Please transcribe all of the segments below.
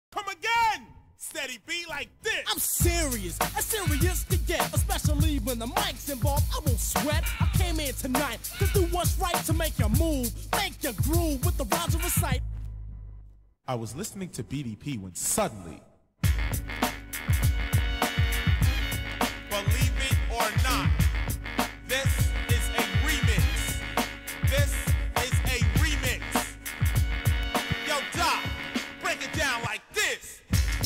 Come again! Steady B like this. I'm serious, as serious to get, especially when the mic's involved. I won't sweat. I came in tonight to do what's right, to make your move, make your groove with the rhymes of recite. I was listening to BDP when suddenly, believe it or not, this is a remix. This is a remix. Yo, Doc, break it down like this.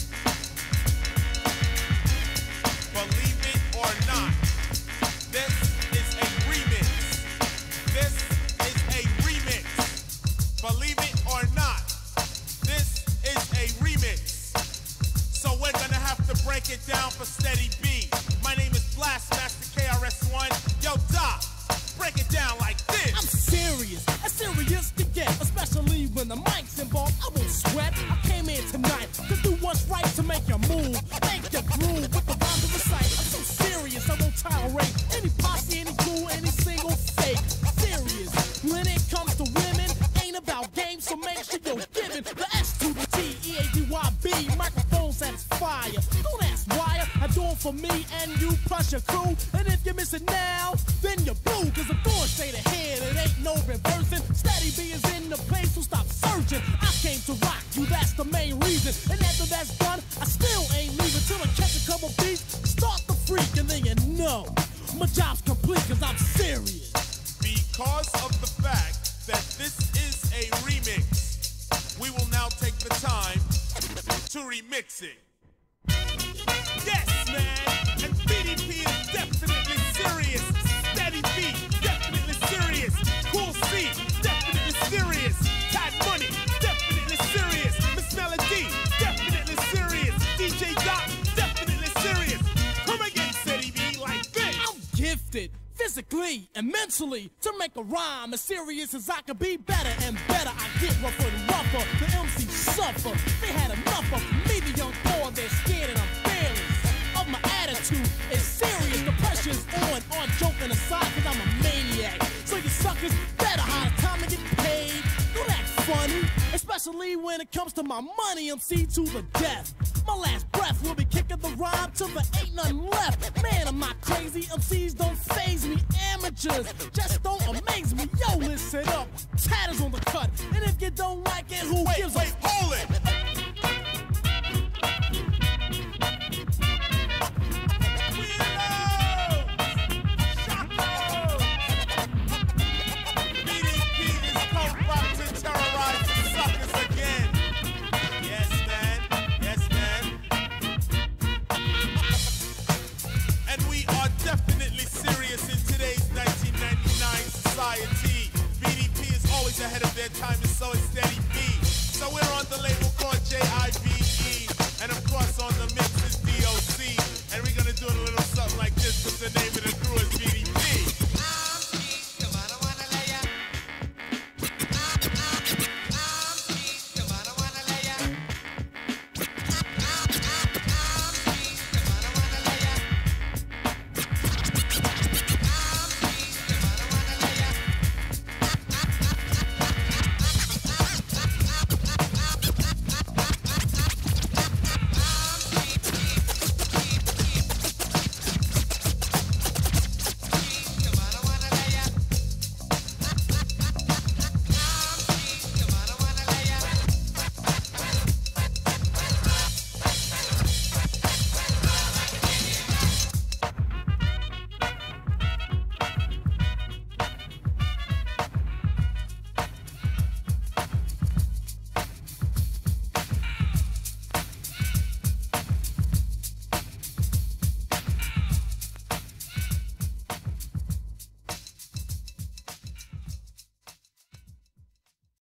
Believe it or not, this is a remix. This is a remix. Believe it or not, this is a remix. So we're gonna have to break it down for Steady B. My name is Blastmaster KRS-One. Yo, Doc, break it down like this. I'm serious, as serious to get, especially when the mic's involved. I won't sweat. I came in tonight to do what's right, to make your move, make your groove with the rhymes of recite. I'm so serious, I won't tolerate any posse, any crew, any single fake. Serious, when it comes to women, ain't about games, so make sure you're giving the S to the T, E-A-D-Y-B, microphones at fire. Don't ask why, I do it for me and you plus your crew. And if you miss it now, then you're blue, cause I'm going straight ahead, it ain't no reversing. Steady B is in the place, so stop searching. I came to rock you, that's the main reason. And after that's done, I still ain't leaving till I catch a couple beats, start the freak, and then you know my job's complete, cause I'm serious. Because of the fact that this is a remix, we will now take the time to remix it. Yes, man, and BDP is definitely serious. Steady B, definitely serious. Cool C, definitely serious. Tad Money, definitely serious. Miss Melody, definitely serious. DJ Doc, definitely serious. Come again, Steady B, like this. I'm gifted, physically and mentally, to make a rhyme as serious as I could be. Better and better, I get rougher and rougher. The MC suffer, they had enough of me. The young boy, they're scared and I'm fearless. Of my attitude is serious, the pressure's on joking aside, cause I'm a maniac. So you suckers better hide time to get paid. Don't act funny, especially when it comes to my money. MC to the death, my last breath will be kicking the rhyme till there ain't nothing left. Man, I'm not crazy, MCs don't faze me. Amateurs just don't amaze me. Yo, listen up, Tatters on the cut, and if you don't like it, who gives a... Wait, hold it!